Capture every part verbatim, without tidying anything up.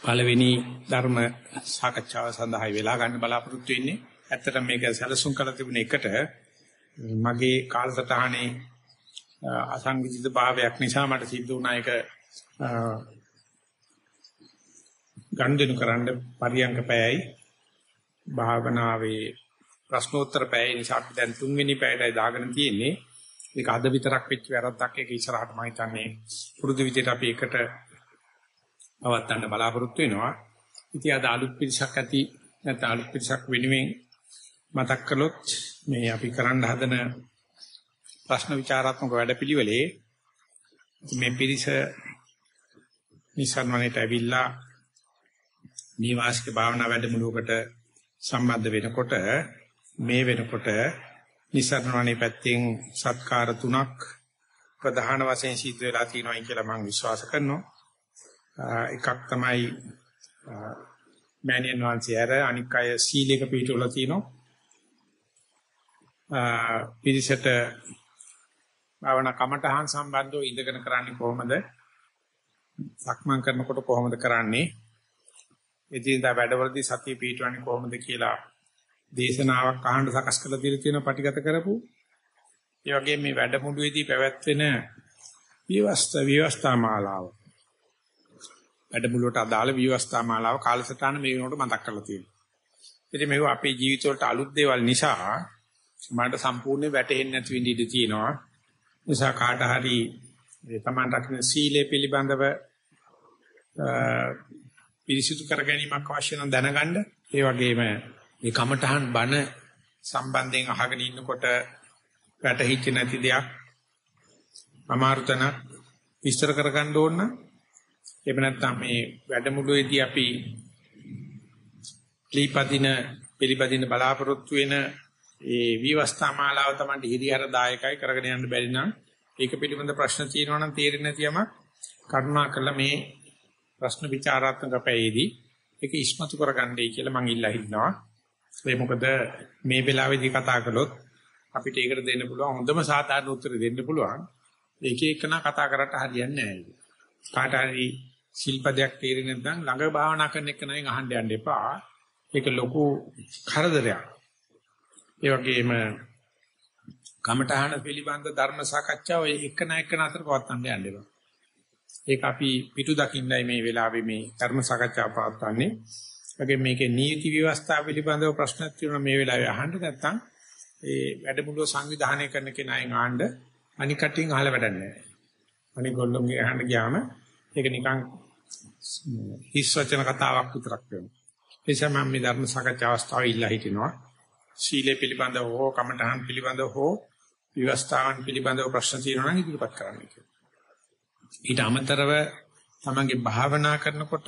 පළවෙනි ධර්ම සාකච්ඡාව සඳහායි වෙලා ගන්න බලාපොරොත්තු වෙන්නේ. ඇත්තටම මේක සැලසුම් කරලා තිබුණ එකට මගේ කාලසටහනේ අසංවිධිත භාවයක් නිසා මට සිද්ධ වුණා ඒක ගණ්ඩනු කරන්න පරියංග පැයයි භාවනාවේ ප්‍රශ්නෝත්තර පැයයි නිසා අපි දැන් තුන්වෙනි පැයටයි දාගෙන තියෙන්නේ. ඒක අද විතරක් වෙච්ච වැරද්දක්. ඒක ඉස්සරහට මම හිතන්නේ පුරුදු විදිහට අපි එකට අවත්තන්න බලාපොරොත්තු වෙනවා. ඉතින් අද අලුත් පිරිසක් ඇති නැත්නම් අලුත් පිරිසක් වෙනුවෙන් මතක් කළොත් මේ අපි කරන්න හදන ප්‍රශ්න විචාරාත්මක වැඩපිළිවෙලේ මේ පිරිස නිසන්වනට ඇවිල්ලා නිවාසික භාවනා වැඩමුළුවකට සම්බන්ධ වෙනකොට මේ වෙනකොට නිසන්වනේ පැත්තෙන් සත්කාර තුනක් ප්‍රධාන වශයෙන් සිද්ධ වෙලා තියෙනවා කියලා මම විශ්වාස කරනවා. එකක් තමයි මෑණියන් වහන්සේ ඇර අනික් අය සීලයක පිළිතුරලා තිනවා. පිරිසට භාවනා කමඨහන් සම්බන්ධව ඉඳගෙන කරන්නේ කොහොමද? සක්මන් කරනකොට කොහොමද කරන්නේ? එදිනදා වැඩවලදී සතිය පිටවන්නේ කොහොමද කියලා දේශනාවක් අහන්න සකස් කරලා දීලා තියෙන පටිගත කරපු. ඒ වගේම මේ වැඩමුළුවේදී පැවැත්වෙන විවස්ථා විවස්ථා මාලාව වැඩමුළුවට අදාළ විවස්ථා මාලාව කාලසටහන මේ වෙනකොට මතක් කරලා තියෙනවා. ඉතින් මේව අපේ ජීවිතවලට අලුත් දේවල් නිසා මට සම්පූර්ණයෙන් වැටහෙන්නේ නැති වෙන්න ඉඩ තියෙනවා. නිසා කාට හරි තමන් රකින්න සීලය පිළිබඳව පිරිසිදු කර ගැනීමක් අවශ්‍ය නම් දැනගන්න. ඒ වගේම මේ කමඨහන් බණ සම්බන්ධයෙන් අහගෙන ඉන්නකොට වැටහිච්ච නැති දෙයක් අමාරුතන විස්තර කරගන්න ඕන නම් එහෙම නැත්නම් මේ වැඩමුළුවේදී අපි ක්ලීපදින පිළිපදින බලාපොරොත්තු වෙන ඒ විවස්ථා මාලාව තමයි හිරිහර දායකයි කරගෙන යන්න බැරි නම් ඒක පිළිබඳ ප්‍රශ්න තියෙනවා නම් තේරෙන්නේ නැති යමක් කරුණාකරලා මේ ප්‍රශ්න විචාරාත්මක පැයේදී ඒක ඉස්මතු කරගන්නයි කියලා මම ඉල්ලා හිටිනවා. ඒ මොකද මේ වෙලාවේදී කතා කළොත් අපිට ඒකට දෙන්න පුළුවන් හොඳම සාධාරණ උත්තර දෙන්න පුළුවන්. ඒක එක්කන කතා කරලා හරියන්නේ නැහැ. කාට හරි ශිල්පදයක් තේරෙන්නේ නැත්නම් ළඟ භාවනා කරන එක නයින් අහන්න යන්න එපා. ඒක ලොකු කරදරයක්. ඒ වගේම කමඨහන පිළිබඳ ධර්ම සාකච්ඡාව එක්කන එක්කන අතර පවත්වන්න යන්න එපා. ඒක අපි පිටු දකින්නයි මේ වෙලාවේ මේ ධර්ම සාකච්ඡාව පවත්වන්නේ. ඒකේ මේකේ නීති ව්‍යවස්ථා පිළිබඳව ප්‍රශ්නක් තියෙනවා මේ වෙලාවේ අහන්න නැත්නම් ඒ වැඩමුළුව සංවිධානය කරන කෙනායින් ආන්න අනික් කටින් අහලා වැඩක් නැහැ. අනික් ගොල්ලෝගේ අහන්න ගියාම ඒක නිකන් හිස් වචන කතාවක් විතරක් වෙනවා. ඒ නිසා මම මේ ධර්ම සාකච්ඡා අවස්ථාව ඉල්ලා හිටිනවා. සීලය පිළිබඳව හෝ කමඨහන් පිළිබඳව හෝ විවස්ථාවන් පිළිබඳව ප්‍රශ්න තියෙනවා නම් ඉදිරිපත් කරන්න කියලා. ඊට අමතරව තමන්ගේ භාවනා කරනකොට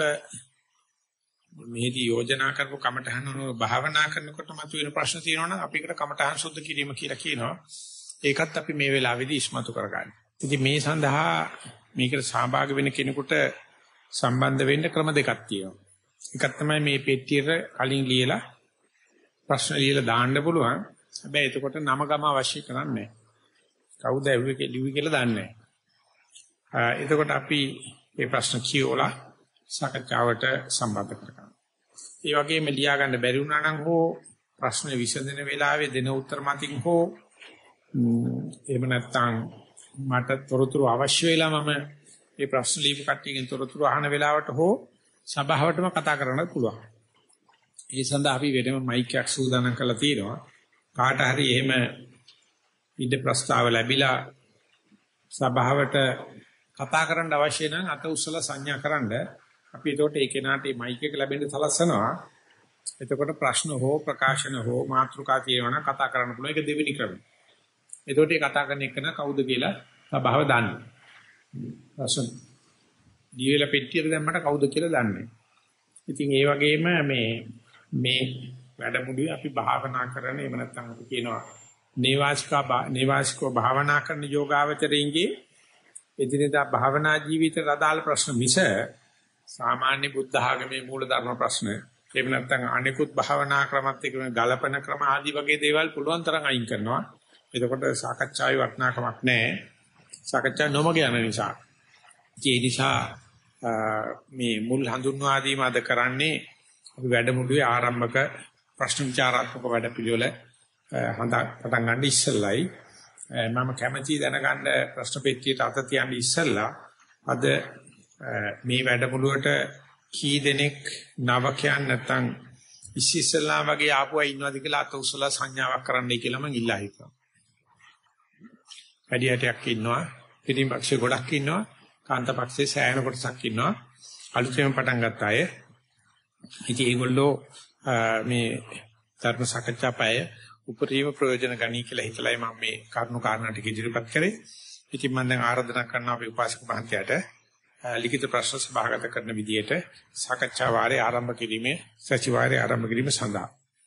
මේදී යෝජනා කරපු කමඨහන් වල භාවනා කරනකොට මතුවෙන ප්‍රශ්න තියෙනවා නම් අපි ඒකට කමඨහන් සුද්ධ කිරීම කියලා කියනවා. ඒකත් අපි මේ වෙලාවේදී ඉස්මතු කරගන්න. ඉතින් මේ සඳහා මේකට සහභාගී වෙන කෙනෙකුට සම්බන්ධ වෙන්න ක්‍රම දෙකක් තියෙනවා. එකක් තමයි මේ පෙට්ටියට කලින් ලියලා ප්‍රශ්න ලියලා දාන්න පුළුවන්. හැබැයි එතකොට නම ගම අවශ්‍ය කරන්නේ නැහැ. කවුද ඇහුවේ ලිව්වේ කියලා දන්නේ නැහැ. එතකොට අපි මේ ප්‍රශ්න කියවලා සාකච්ඡාවට සම්බන්ධ කරගන්නවා. ඒ වගේම ලියා ගන්න බැරි වුණා නම් හෝ ප්‍රශ්න විසඳන වෙලාවේ දෙන උත්තර මතින් හෝ එහෙම නැත්නම් මට තොරතුරු අවශ්‍ය වෙලා මම මේ ප්‍රශ්න ලියපු කට්ටියගෙන් තොරතුරු අහන වෙලාවට හෝ සභාවටම කතා කරන්නත් පුළුවන්. ඒ සඳහා අපි වෙනම මයික් එකක් සූදානම් කරලා තියෙනවා. කාට හරි එහෙම ඉද ප්‍රස්තාව ලැබිලා සභාවට කතා කරන්න අවශ්‍ය නම් අත උස්සලා සංඥා කරන්න. අපි එතකොට ඒ කෙනාට මේ මයික් එක ලැබෙන්න සලස්සනවා. එතකොට ප්‍රශ්න හෝ ප්‍රකාශන හෝ මාතෘකා තියෙනවා නම් කතා කරන්න පුළුවන්. ඒක දෙවෙනි ක්‍රමය. එතකොට මේ කතා කරන එක කවුද කියලා සභාව දන්නේ. ප්‍රශ්න දීලා පෙට්ටියට දැම්මට කවුද කියලා දන්නේ. ඉතින් ඒ වගේම මේ මේ වැඩමුළුවේ අපි භාවනා කරන එහෙම නැත්නම් අපි කියනවා නේවාසිකා නේවාසිකව භාවනා කරන යෝගාවචරයන්ගේ එදිනෙදා භාවනා ජීවිතයට අදාළ ප්‍රශ්න මිස සාමාන්‍ය බුද්ධ ආගමේ මූල ධර්ම ප්‍රශ්න එහෙම නැත්නම් අනිකුත් භාවනා ක්‍රමත් එක්ක ගලපන ක්‍රම ආදී වගේ දේවල් පුළුවන් තරම් අයින් කරනවා. එතකොට සාකච්ඡාවේ වටිනාකමක් නැහැ. සාකච්ඡා නොමග යන නිසා. ඒ නිසා මේ මුල් හඳුන්වා දීම අද කරන්නේ අපි වැඩමුළුවේ ආරම්භක ප්‍රශ්න විචාරාත්මක වැඩපිළිවෙල හඳ පටන් ගන්න ඉස්සෙල්ලයි මම කැමැති දැනගන්න ප්‍රශ්න පෙට්ටියට අත තියන්න ඉස්සෙල්ලා අද මේ වැඩමුළුවට කී දෙනෙක් නවකයන් නැත්නම් ඉස්සෙල්ලා වගේ ආපුවා ඉන්නවද කියලා අත උසලා සංඥාවක් කරන්නයි කියලා මම ඉල්ලා හිටනවා. වැඩිහිටියක් ඉන්නවා, පිටිපක්ෂේ ගොඩක් ඉන්නවා, කාන්තාපක්ෂේ සෑහෙන කොටසක් ඉන්නවා. අලුතෙන් පටන් ගත්ත අය. ඉතින් ඒගොල්ලෝ මේ ධර්ම සාකච්ඡා පය උපරිම ප්‍රයෝජන ගනී කියලා හිතලයි මම මේ කරුණු කාරණා ටික ඉදිරිපත් කරේ. ඉතින් මම දැන් ආරාධනා කරනවා අපේ උපාසක මහත්තයාට ලිඛිත ප්‍රශ්න සභාගත කරන විදියට සාකච්ඡා වාරය ආරම්භ කිරීමේ සතිವಾರය ආරම්භ කිරීම සඳහා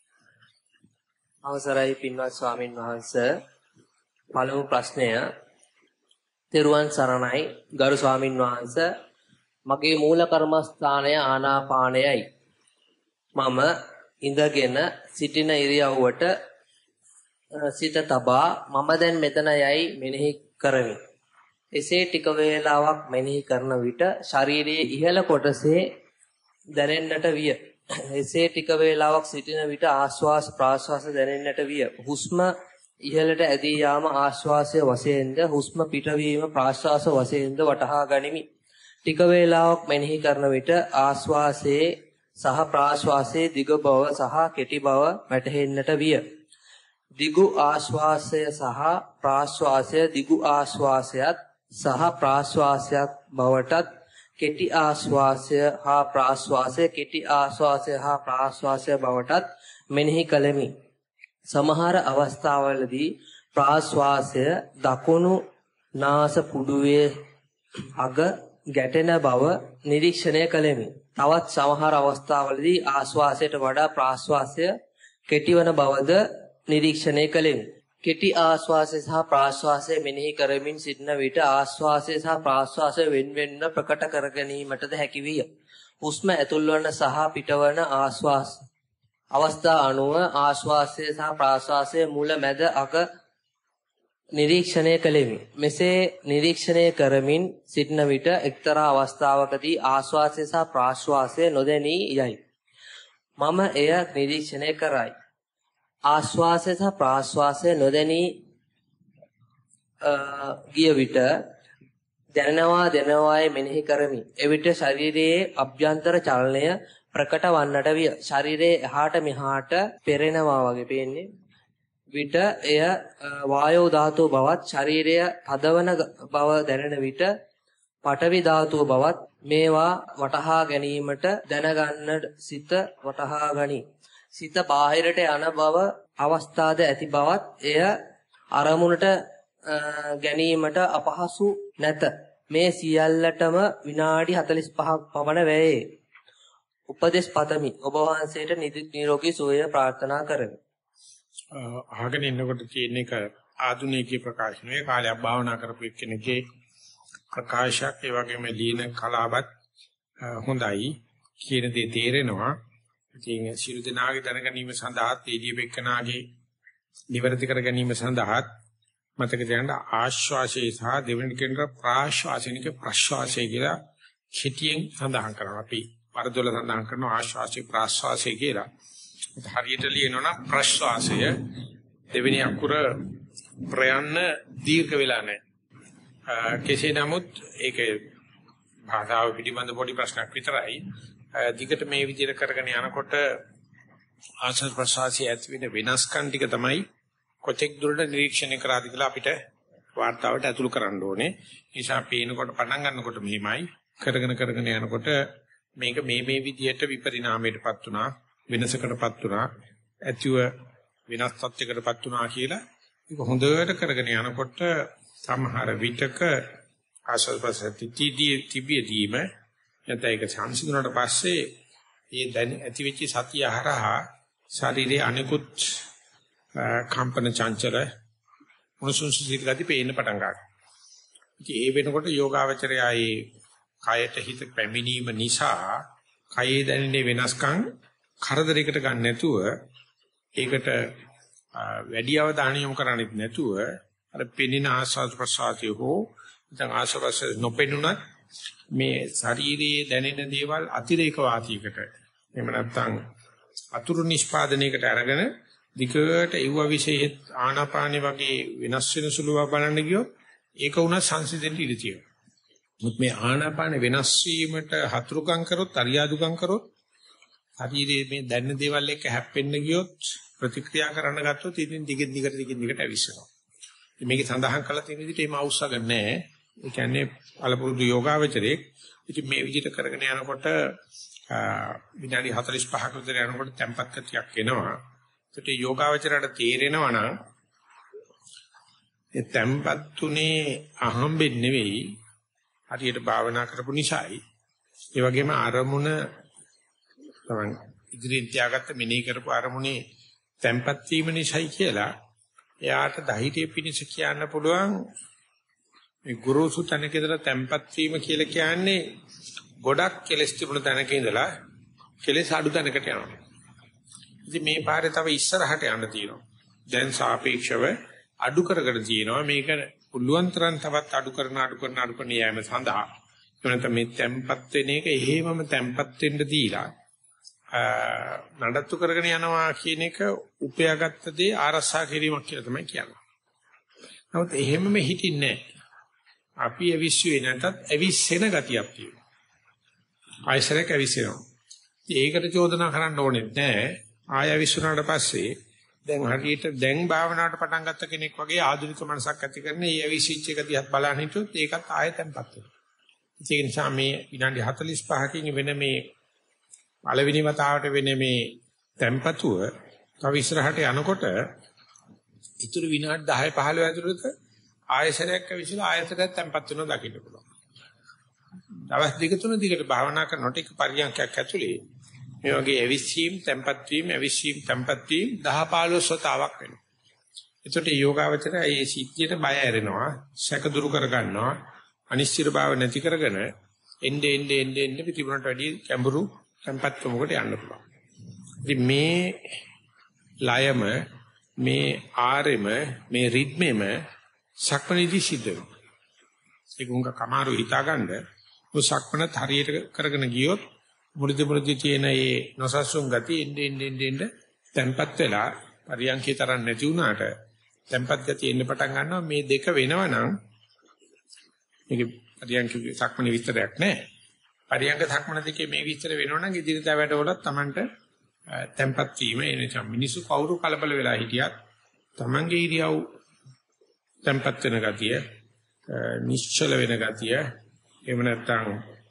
අවසරයි පින්වත් ස්වාමින් වහන්සේ. පළමු ප්‍රශ්නය තෙරුවන් සරණයි ගරු ස්වාමින් වහන්සේ. මගේ මූල කර්මස්ථානය ආනාපානයයි. මම ඉඳගෙන සිටින ඉරියව්වට සිත තබා මම දැන් මෙතන යයි මෙනෙහි කරමි. එසේ ටික වේලාවක් මෙනෙහි කරන විට ශරීරයේ ඉහළ කොටසේ දැනෙන්නට විය. එසේ ටික වේලාවක් සිටින විට ආශ්වාස ප්‍රාශ්වාස දැනෙන්නට විය. හුස්ම ඉහළට ඇදී යාම ආශ්වාසය වශයෙන්ද හුස්ම පිටවීම ප්‍රාශ්වාස වශයෙන්ද වටහා ගනිමි. ටික වේලාවක් මෙනෙහි කරන විට ආශ්වාසයේ සහ ප්‍රාශ්වාසයේ දිග බව සහ කෙටි බව වැටහෙන්නට විය. දිගු ආශ්වාසය සහ ප්‍රාශ්වාසය දිගු ආශ්වාසයත් සහ ප්‍රාශ්වාසයක් බවටත් කෙටි ආශ්වාසය හා ප්‍රාශ්වාසය කෙටි ආශ්වාසය හා ප්‍රාශ්වාසය බවටත් මෙනෙහි කළෙමි. සමහර අවස්ථාවලදී ප්‍රාශ්වාසය දකුණු නාස පුඩුවේ අග ගැටෙන බව නිරීක්ෂණය කළෙමි. තවත් සමහර අවස්ථාවලදී ආශ්වාසයට වඩා ප්‍රාශ්වාසය කෙටිවන බවද නිරීක්ෂණය කළෙමි. කෙටි ආශ්වාසය සහ ප්‍රාශ්වාසය මෙනෙහි කරමින් සිටින විට ආශ්වාසය සහ ප්‍රාශ්වාසය වෙන්වෙන්ව ප්‍රකට කර ගැනීමටද හැකි විය. හුස්ම ඇතුල්වන සහ පිටවන ආශ්වාස අවස්ථා අනුව ආශ්වාසය සහ ප්‍රාශ්වාසය මුල මැද අග නිරීක්ෂණය කළෙමි. මෙසේ නිරීක්ෂණය කරමින් සිටින විට එක්තරා අවස්ථාවකදී ආශ්වාසය සහ ප්‍රාශ්වාසය නොදැනී යයි. මම එය නිරීක්ෂණය කරයි. ආශ්වාසය සහ ප්‍රාශ්වාසය නොදැනී ගිය විට දැනෙනවා දැනවායි මෙනෙහි කරමි. එවිට ශරීරයේ අභ්‍යන්තර චලනය ප්‍රකට වන්නට විය. ශරීරයේ එහාට මෙහාට පෙරෙනවා වගේ පේන්නේ. විට එය වායෝ ධාතුව බවත් ශරීරය තදවන බව දැනෙන විට පඨවි ධාතුව බවත් මේවා වටහා ගැනීමට දැනගන්න සිත වටහා ගනී. සිත බාහිරට යන බව අවස්ථාද ඇති බවත් එය අරමුණට ගැනීමට අපහසු නැත. මේ සියල්ලටම විනාඩි හතළිස් පහක් පමණ වැයේ. උපදේශ පතමි. ඔබ වහන්සේට නිරෝගී සුවය ප්‍රාර්ථනා කරමි. අහගෙන ඉන්නකොට තියෙන එක ආධුනිකී ප්‍රකාශනයේ කාලයක් භාවනා කරපු එක්කෙනෙක්ගේ ප්‍රකාශයක් ඒ වගේම දීන කලාවත් හොඳයි කියන දේ තේරෙනවා. ඉතින් සියලු දෙනාගේ දැනගැනීම සඳහා තේජී බෙක්කනාගේ නිවැරදි කර ගැනීම සඳහා මතක තියාගන්න ආශ්වාසය සහ දෙවෙනි කෙනක ප්‍රාශ්වාසනික ප්‍රශ්වාසය කියලා කෙටියෙන් සඳහන් කරනවා. අපි වරදොල සඳහන් කරනවා ආශ්වාසය ප්‍රාශ්වාසය කියලා. හරියට ලියනවා නම් ප්‍රශ්වාසය දෙවෙනි අකුර ප්‍රයන්න දීර්ඝ වෙලා නැහැ. කෙසේ නමුත් ඒක භාෂාව පිළිබඳ පොඩි ප්‍රශ්නයක් විතරයි. දිගට මේ විදිහට කරගෙන යනකොට ආශ්වාස ප්‍රශ්වාසයේ ඇති වෙන වෙනස්කම් ටික තමයි කොතෙක් දුරට නිරීක්ෂණය කරාද කියලා අපිට වාර්තාවට ඇතුළු කරන්න ඕනේ. ඒ නිසා පේනකොට පටන් ගන්නකොට මෙහිමයි කරගෙන කරගෙන යනකොට මේක මේ මේ විදිහට විපරිණාමයටපත් වුණා, වෙනසකටපත් වුණා, ඇතිව වෙනස් තත්යකටපත් වුණා කියලා ඒක හොඳට කරගෙන යනකොට සමහර විටක ආශ්වාස ප්‍රශ්වාසයේ තිබියදීම නැත්නම් ඒක සංසිඳුණාට පස්සේ ඒ දැන් ඇතිවෙච්ච සතිය හරහා ශරීරයේ අනිකුත් කම්පන චංචල මොනසුන් සිද්ධි පේන්න පටන් ගන්නවා. ඉතින් ඒ වෙනකොට යෝගාවචරයයි කයට හිත පැමිණීම නිසා කයේ දැනෙන වෙනස්කම් කරදරයකට ගන්න නැතුව ඒකට වැඩි අවධානය යොමු කරන්නේ නැතුව අර පෙනෙන ආස්වාද ප්‍රසආතිය හෝ නැත්නම් ආස්වාද නොපෙනුනත් මේ ශරීරයේ දැනෙන දේවල් අතිරේක වාසියකට එහෙම නැත්නම් අතුරු නිෂ්පාදනයකට අරගෙන දිගට ඒව විශේෂ ආනාපානෙ වගේ වෙනස් වෙන සුළුව බලන්න ගියොත් ඒක උනා සංසිඳෙන්න ඉඩ තියෙනවා. මුත් මේ ආනාපානෙ වෙනස් වීමට හතුරුකම් කරොත් අරියාදුකම් කරොත් ශරීරයේ මේ දැනෙන දේවල් එක්ක හැප්පෙන්න ගියොත් ප්‍රතික්‍රියා කරන්න ගත්තොත් ඉතින් දිගින් දිගට දිගින් දිගට ඇවිස්සෙනවා. මේකේ සඳහන් කරලා තියෙන විදිහට එහෙම අවශ්‍යක නැහැ. ඒ කියන්නේ අලපුරුදු යෝගාවචරයේ ඉතින් මේ විදිහට කරගෙන යනකොට විනාඩි හතළිස් පහක විතර යනකොට tempat ගතියක් එනවා. ඒකට යෝගාවචරයට තේරෙනවා නම් ඒ tempat තුනේ අහම්බෙන් නෙවෙයි හරියට භාවනා කරපු නිසායි. ඒ වගේම අරමුණ තමයි ඉදිරියෙන් තියාගත්ත මෙනෙහි කරපු අරමුණේ tempat වීම නිසායි කියලා එයාට ධෛර්යය පිණිස කියන්න පුළුවන්. මේ ගුරුසු තැනක ඉඳලා tempat වීම කියලා කියන්නේ ගොඩක් කෙලස් තිබුණ තැනක ඉඳලා කෙලස් අඩු තැනකට යනවා. ඉතින් මේ පාරේ තව ඉස්සරහට යන්න තියෙනවා. දැන් සාපේක්ෂව අඩු කරගෙන තියෙනවා. මේක පුළුවන් තරම් තවත් අඩු කරන අඩු කරන අඩු කරන යෑම සඳහා එනත මේ tempat වෙන එක එහෙමම tempat වෙන්න දීලා නඩත්තු කරගෙන යනවා කියන එක උපයාගත්ත දේ ආරසා කිරීමක් කියලා තමයි කියන්නේ. නමුත් එහෙමම හිටින්නේ නැහැ. අපි අවිශ්වේ නැතත් අවිස්සෙන ගතියක් තියෙනවා. ආයසරයක් අවිස්සෙනවා. ඒකට චෝදනා කරන්න ඕනේ නැහැ. ආය අවිස්සුනාට පස්සේ දැන් හරියට දැන් භාවනාවට පටන් ගත්ත කෙනෙක් වගේ ආධුනික මනසක් ඇති කරන මේ අවිශ්විච්ච එක දිහා බලන හිටියොත් ඒකත් ආය තැම්පත් වෙනවා. ඒ නිසා මේ විනාඩි හතළිස් පහකින් වෙන මේ පළවෙනි වතාවට වෙන මේ තැම්පතුව තව ඉස්සරහට යනකොට ඉතුරු විනාඩි දහය පහළොව ඇතුළත ආයසරයක් ඇවිස්සලා ආයතරයක් තැම්පත් වෙනවා දකින්න පුළුවන්. දවස් දෙක තුන දිගට භාවනා කරනකොට එක පරියන්කයක් ඇතුලේ මේ වගේ ඇවිස්සීම් තැම්පත් වීම ඇවිස්සීම් තැම්පත් වීම දහ පහළොස් වතාවක් වෙනවා. ඒකට යෝගාවචරය මේ සිද්ධියට බය ඇරෙනවා, සැක දුරු කර ගන්නවා, අනිශ්චිත භාව නැති කරගෙන එnde ende ende ende පිටිබුණට වැඩි කැඹුරු තැම්පත්කමකට යන්න පුළුවන්. ඉතින් මේ ලයම මේ ආරෙම මේ රිද්මෙම සක්මණේදී සිද්ධ වෙනවා. ඒක උංග කමාරු හිතාගන්න ඔය සක්මණත් හරියට කරගෙන ගියොත් මුලදි මුලදි තියෙන මේ නොසස්සුන් ගතිය එන්න එන්න එන්න එන්න තැම්පත් වෙලා පරියන්කේ තරම් නැති වුණාට තැම්පත් ගතිය එන්න පටන් ගන්නවා. මේ දෙක වෙනවනම් මේක පරියන්කේ සක්මණේ විස්තරයක් නැහැ. පරියන්ක සක්මණ දෙකේ මේ විස්තර වෙනවනම් ඉදිරියට වැඩවලත් Tamanට තැම්පත් වීම ඒ නිසා මිනිසු කවුරු කලබල වෙලා හිටියත් Tamanගේ ඉරියව් තැම්පත් වෙන ගතිය, නිශ්චල වෙන ගතිය, එහෙම නැත්නම්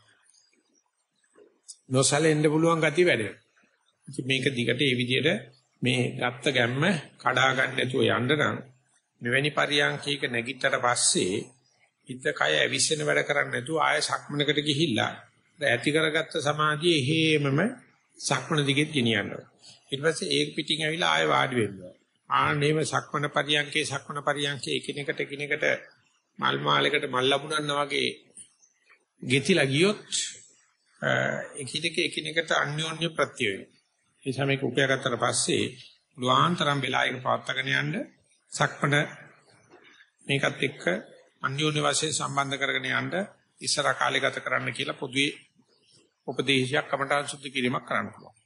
නොසලෙන්න පුළුවන් ගතිය වැඩි වෙනවා. ඉතින් මේක දිගට මේ විදිහට මේ ගත්ත ගැම්ම කඩා ගන්න නැතුව යන්න නම් මෙවැනි පරියන්කයක නැගිටතර පස්සේ හිත කය ඇවිස්සෙන වැඩ කරන්නේ නැතුව ආය සක්මනකට ගිහිල්ලා ඇති කරගත්ත සමාධිය හේමම සක්මන දිගෙත් ගෙනියනවා. ඊට පස්සේ ඒක පිටින් ඇවිල්ලා ආය වාඩි වෙනවා. ආනේම සක්මන පරියන්කේ සක්මන පරියන්කේ එකිනෙකට එකිනෙකට මල් මාලයකට මල් ලැබුණා වගේ ගෙතිලා ගියොත් එකිනෙක එකිනෙකට අන්‍යෝන්‍ය ප්‍රත්‍ය වෙනවා. ඒ සමයක උපයාගත්තට පස්සේ ලුවාන්තරම් වෙලා ඒක පවත්වාගෙන යන්න සක්මන මේකත් එක්ක අන්‍යෝන්‍ය වශයෙන් සම්බන්ධ කරගෙන යන්න ඉස්සර කාලේ ගත කරන්න කියලා පොදුවේ උපදේශයක් කමඨාන් සුද්ධ කිරීමක් කරන්න පුළුවන්.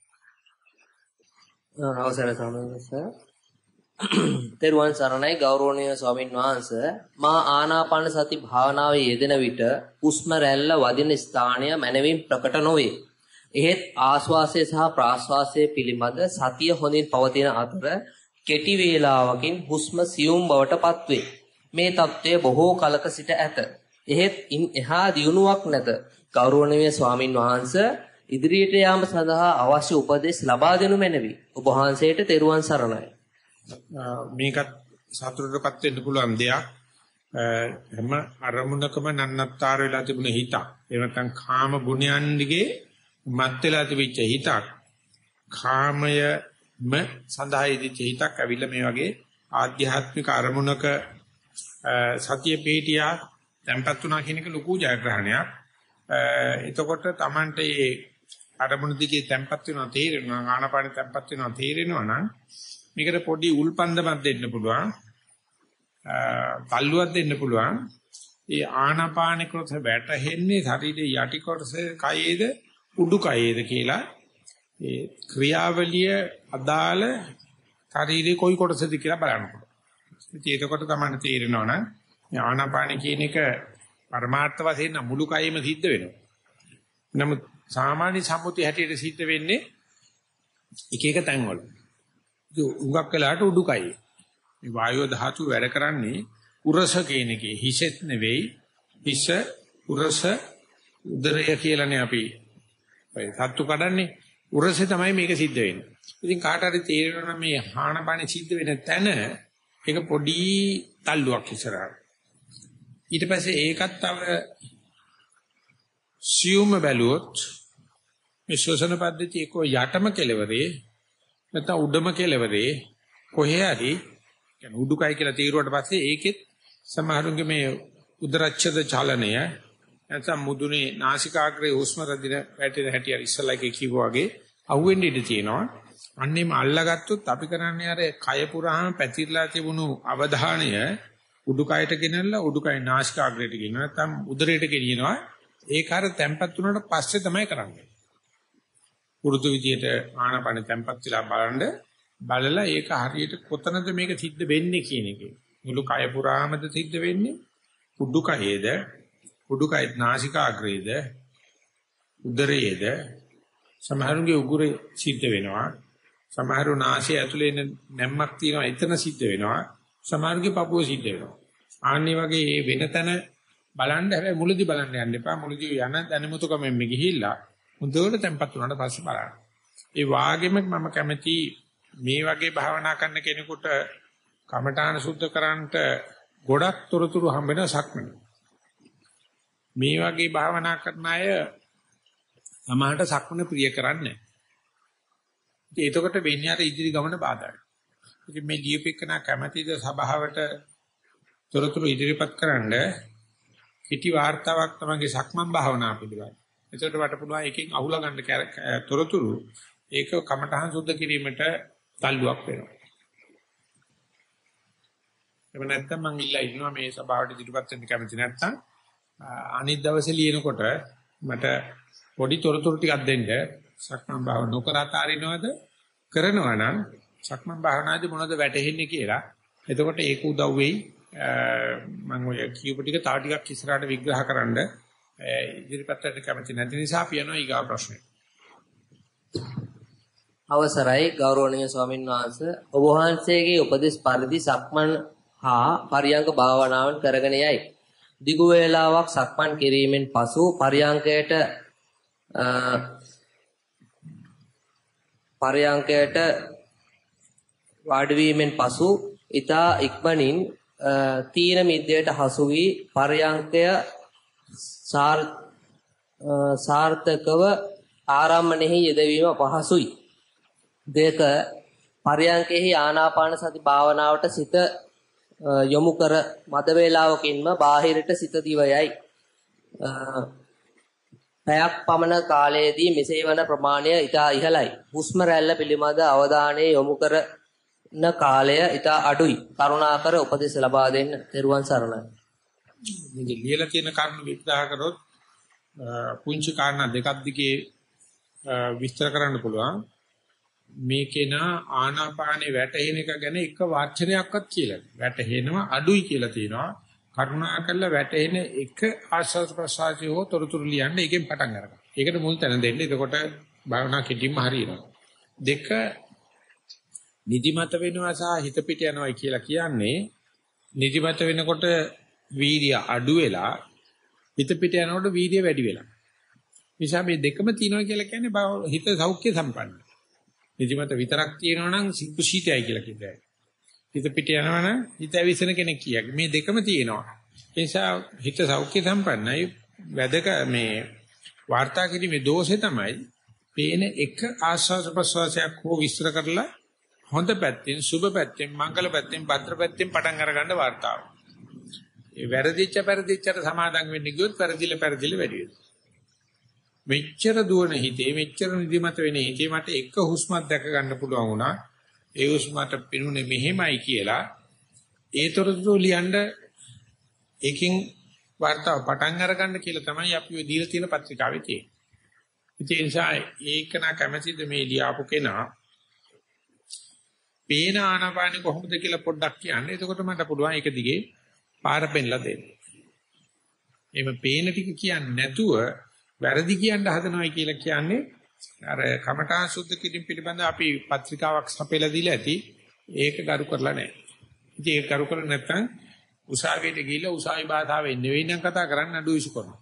අවසරයි සමහරවිට තෙරුවන් සරණයි ගෞරවනීය ස්වාමින් වහන්සේ මා ආනාපාන සති භාවනාවේ යෙදෙන විට හුස්ම රැල්ල වදින ස්ථානය මනවින් ප්‍රකට නොවේ. එහෙත් ආශ්වාසය සහ ප්‍රාශ්වාසය පිළිබඳ සතිය හොඳින් පවතින අතර කෙටි වේලාවකින් හුස්ම සියුම් බවට පත්වේ. මේ తත්වය බොහෝ කලක සිට ඇත. එහෙත් ඉන් එහා දියුණුවක් නැත. ගෞරවනීය ස්වාමින් වහන්සේ ඉදිරියට යාම සඳහා අවශ්‍ය උපදෙස් ලබා දෙනු මැනවි. ඔබ වහන්සේට තෙරුවන් සරණයි. මේකත් සතුටටපත් වෙන්න පුළුවන් දෙයක්. හැම අරමුණකම නන්නත්තර වෙලා තිබුණ හිතක්. ඒ නැත්නම් කාම ගුණයන් දිගේ මත් වෙලා තිබිච්ච හිතක්. කාමයම සඳහා ඉදිච්ච හිතක් ඇවිල්ලා මේ වගේ ආධ්‍යාත්මික අරමුණක සතිය පිටියා tempat තුනා කියන එක ලොකු ජයග්‍රහණයක්. එතකොට Tamante මේ අරමුණ දිගේ tempat වෙනවා තේරෙනවා ආනාපානෙ tempat වෙනවා තේරෙනවා නම් මේකට පොඩි උල්පන්දමක් දෙන්න පුළුවන්. තල්ලුවක් දෙන්න පුළුවන්. ඒ ආනාපාන ක්‍රොත වැටෙන්නේ ශරීරයේ යටි කොටස කයේද උඩු කයේද කියලා ඒ ක්‍රියාවලිය අදාළ ශරීරයේ කොයි කොටසද කියලා බලනකොට. ඉතින් එතකොට තමයි තේරෙනවා නම් ආනාපාන කියන එක පරමාර්ථ වශයෙන් මුළු කයෙම සිද්ධ වෙනවා. නමුත් සාමාන්‍ය සම්මුතිය හැටියට සිද්ධ වෙන්නේ එක එක තැන්වල. උඟක් වෙලාට උඩුකයි. මේ වායෝ ධාතු වැඩ කරන්නේ උරස කියන එකේ හිසෙත් නෙවෙයි. හිස උරස උදරය කියලානේ අපි සත්තු කඩන්නේ. උරසේ තමයි මේක සිද්ධ වෙන්නේ. ඉතින් කාට හරි තේරෙනවා මේ හානපාන සිද්ධ වෙන තැන ඒක පොඩි තල්ලුවක් ඉස්සරහට. ඊට පස්සේ ඒකත් තව සියුම් බැලුවොත් මේ ශ්වසන පද්ධතිය කො යටම කෙලවරේ නැත්නම් උඩම කෙලවරේ කොහේ හරි කියන්නේ උඩුකය කියලා තීරුවට පස්සේ ඒකෙත් සමහරුන්ගේ මේ උදරච්ඡද චලනය නැත්නම් මුදුනේ නාසිකාග්‍රේ හුස්ම රදින වැටෙන හැටි අර ඉස්සලා එකේ කිව්වා වගේ අහුවෙන්න ඉඩ තියෙනවා. අන්නේම අල්ලගත්තොත් අපි කරන්නේ අර කය පුරාම පැතිරලා තිබුණු අවධානය උඩුකයට ගෙනල්ලා උඩුකය නාසිකාග්‍රේට ගෙනනවා නැත්නම් උදරයට ගෙනියනවා. ඒක අර තැම්පත් වුණාට පස්සේ තමයි කරන්නේ. පුරුදු විදියට ආනාපාන තැම්පත් වෙලා බලන්න බලලා ඒක හරියට කොතනද මේක සිද්ධ වෙන්නේ කියන එක. මුළු කය පුරාමද සිද්ධ වෙන්නේ? උඩුකයේද? උඩුකය නාසිකාග්‍රේද? උදරයේද? සමහරුගේ උගුරේ සිද්ධ වෙනවා. සමහරු නාසය ඇතුලේ නැම්මක් තියෙනවා එතන සිද්ධ වෙනවා. සමහරුගේ පපුව සිද්ධ වෙනවා. ආන්නේ වගේ මේ වෙන තැන බලන්න හැබැයි මුලදි බලන්න යන්න එපා. මුලදි යන දැනුමුතුකමෙන් මේ ගිහිල්ලා මුදවල tempat උනාට පස්සේ බලන්න. ඒ වාගෙම මම කැමති මේ වගේ භාවනා කරන කෙනෙකුට කමඨාන සුද්ධ කරන්නට ගොඩක් තොරතුරු හම්බ වෙන සක්මන. මේ වගේ භාවනා කරන අය සමහරට සක්මන ප්‍රිය කරන්නේ නැහැ. ඉතින් එතකොට වෙන්නේ අර ඉදිරි ගමන බාධායි. ඉතින් මේ දීපිකන කැමැතිද සභාවට තොරතුරු ඉදිරිපත් කරන්න කිටි වාර්තාවක් තමයි සක්මන් භාවනා පිළිබඳ. එතකොට වට පුළුවන් එකකින් අහුලා ගන්න තොරතුරු ඒක කමඨහං සුද්ධ කිරීමට තල්ලුවක් වෙනවා. එහෙම නැත්නම් මම ඉල්ලා ඉන්නවා මේ සභාවට ඉදිරිපත් වෙන්න කැමති නැත්නම් අනිත් දවසේ ලියනකොට මට පොඩි තොරතුරු ටිකක් දෙන්න. සක්මන් භාවනා නොකර අතාරිනවද කරනවා නම් සක්මන් භාවනාදී මොනවද වැටහෙන්නේ කියලා. එතකොට ඒක උදව් වෙයි. මම ඔය කියපු ටික තව ටිකක් ඉස්සරහට විග්‍රහ කරන්න ඉදිරිපත්ට කැමති නැති නිසා අපි යනවා ඊගා ප්‍රශ්නේ. අවසරයි ගෞරවනීය ස්වාමින් වහන්සේ ඔබ වහන්සේගේ උපදෙස් පරිදි සක්මන් හා පරියංග භාවනාවන් කරගෙන යයි. දිගු වේලාවක් සක්මන් කිරීමෙන් පසු පරියංගයට පරියංගයට වාඩි වීමෙන් පසු ඊතා ඉක්මනින් තීන මිද්දයට හසු වී පරියංගය සාර්ථකව ආරම්භණෙහි යෙදවීම පහසුයි. දෙක පරියංගෙහි ආනාපාන සති භාවනාවට සිත යොමු කර මද වේලාවකින්ම බාහිරට සිත දිවයයි. පැයක් පමණ කාලයේදී මෙසේ වන ප්‍රමාණය ඉතා ඉහළයි. හුස්ම රැල්ල පිළිබඳ අවධානය යොමු කරන කාලය ඉතා අඩුයි. කරුණාකර උපදෙස් ලබා දෙන්න. ත්වන් සරණයි. මේ ලියලා තියෙන කරුණු විග්‍රහ කරොත් පුංචි කාරණා දෙකක් දිගේ විස්තර කරන්න පුළුවන්. මේකේන ආනාපානේ වැටෙන එක ගැන එක වචනයක්වත් කියලා. වැටෙනවා අඩුයි කියලා තියෙනවා. කරුණාකරලා වැටෙන එක ආස්වාද ප්‍රසආසිය හෝ තොරතුරු ලියන්න එකෙන් පටන් ගන්නවා. ඒකට මුල් තැන දෙන්න. එතකොට භාවනා කිටිම හරියනවා. දෙක නිදිමත වෙනවා සහ හිත පිට යනවා කියලා කියන්නේ නිදිමත වෙනකොට වීර්ය අඩු වෙලා හිත පිට යනකොට වීර්ය වැඩි වෙලා. නිසා මේ දෙකම තියෙනවා කියලා කියන්නේ හිත සෞඛ්‍ය සම්පන්නයි. නිදිමත විතරක් තියෙනවා නම් කුසීතයි කියලා කියනවා. හිත පිට යනවා නම් හිත ඇවිස්සෙන කෙනෙක් කියයි. මේ දෙකම තියෙනවා. ඒ නිසා හිත සෞඛ්‍ය සම්පන්නයි. වැදක මේ වාර්තා කිරීමේ දෝෂේ තමයි පේන එක ආස්වාද ප්‍රසවාසයක් හෝ විස්තර කරලා හොඳ පැත්තෙන් සුබ පැත්තෙන් මංගල පැත්තෙන් භද්‍ර පැත්තෙන් පටන් අරගන්න වාර්තාව. ඒ වැරදිච්ච පෙරදිච්චට සමාදම් වෙන්න ගියොත් පෙරදිල පෙරදිල වැඩි වෙනවා. මෙච්චර දුවන හිතේ මෙච්චර නිදිමත වෙන හිතේ මට එක හුස්මක් දැක ගන්න පුළුවන් වුණා. ඒ හුස්මට පිනුනේ මෙහෙමයි කියලා ඒතරතු ලියන්න එකකින් වார்த்தාව පටන් අරගන්න කියලා තමයි අපි ඔය දීලා තියෙන පත්‍රිකාවේ තියෙන්නේ. ඒ නිසා ඒක නා කැමැතිද මේ ලියාපු කෙනා පේන ආනාපානෙ කොහොමද කියලා පොඩ්ඩක් කියන්න. එතකොට මට පුළුවන් ඒක දිගේ පාර පෙන්ලා දෙන්න. එහෙම පේන ටික කියන්නේ නැතුව වැරදි කියන්න හදනවයි කියලා කියන්නේ අර කමඨාන් සුද්ධ කිරීම පිළිබඳ අපි පත්‍රිකාවක් සපයලා දීලා ඇති. ඒක කරු කරලා නැහැ. ඉතින් ඒක කරු කරලා නැත්නම් උසාවියට ගිහිල්ලා උසාවි භාෂාවෙන් නෙවෙයි නම් කතා කරන්න අඩු ඉසු කරනවා.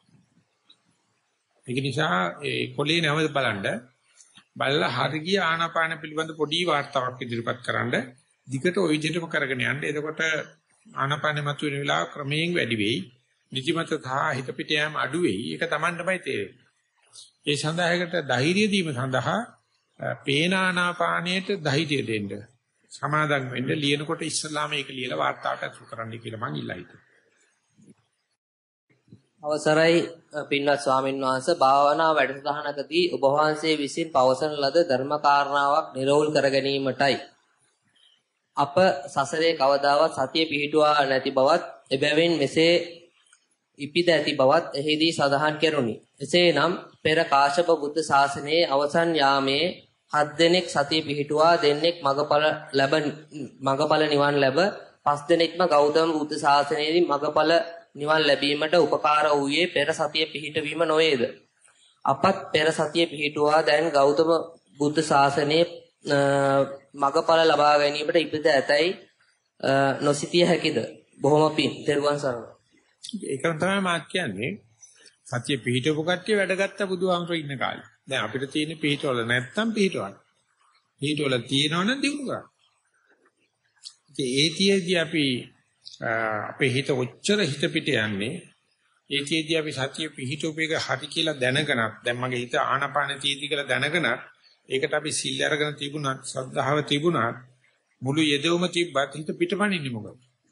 ඒක නිසා ඒ කොලේ නැවත බලන්න බලලා හරිය ආනාපාන පිළිබඳ පොඩි වාර්තාවක් ඉදිරිපත් කරන්න දිගට ওই විදිහටම කරගෙන යන්න. එතකොට ආනාපානෙ මතුවෙන වෙලාව ක්‍රමයෙන් වැඩි වෙයි. නිදිමත සහ හිත පිට යෑම අඩු වෙයි. ඒක Tamanටමයි තේරෙන්නේ. ඒ සඳහායකට ධෛර්යය දීම සඳහා පේන ආනාපානයට ධෛර්යය දෙන්න. සමාදන් වෙන්න ලියනකොට ඉස්සලාම ඒක ලියලා වාර්තාවට අසු කරන්න කියලා මං ඉල්ලා හිටියා. අවසරයි පින්වත් ස්වාමින් වහන්සේ භාවනා වැඩසටහනකදී ඔබ වහන්සේ විසින් පවසන ලද ධර්ම කාරණාවක් නිරවුල් කර ගැනීමටයි අප සසරේ කවදාවත් සතිය පිහිටුවා නැති බවත් එබැවින් මෙසේ ඉපිද ඇති බවත් එහිදී සඳහන් කෙරුණි. එසේනම් පෙර කාශ්‍යප බුද්ධ ශාසනයේ අවසන් යාමේ හත් දෙනෙක් සතිය පිහිටුවා දෙන්නෙක් මගඵල ලැබ මගඵල නිවන් ලැබ පස් දෙනෙක්ම ගෞතම බුද්ධ ශාසනයේදී මගඵල නිවන් ලැබීමට උපකාර වූයේ පෙර සතිය පිහිටවීම නොවේද? අපත් පෙර සතිය පිහිටුවා දැන් ගෞතම බුද්ධ ශාසනයේ මගඵල ලබා ගැනීමට ඉපිද ඇතැයි නොසිතිය හැකිද? බොහොම පිං. තෙරුවන් සරණයි. ඒකම තමයි මාත් කියන්නේ. සතිය පිහිටවපු කට්ටිය වැඩගත්ත බුදුහාමරෝ ඉන්න කාලේ. දැන් අපිට තියෙන පිහිටවල නැත්තම් පිහිටවන්න. පිහිටවල තියෙනවනම් දිනු කරන්න. ඉතින් ඒතියේදී අපි අපේ හිත ඔච්චර හිත පිට යන්නේ ඒතියේදී අපි සතිය පිහිටවපු එක හරි කියලා දැනගෙනත් දැන් මගේ හිත ආනාපාන තීති කියලා දැනගෙනත් ඒකට අපි සිල් අරගෙන තිබුණත් ශ්‍රද්ධාව තිබුණත් මුළු යෙදවම තිබ්බත් හිත පිටපණින්නේ මොකද?